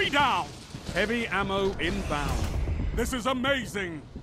Enemy down! Heavy ammo inbound. This is amazing!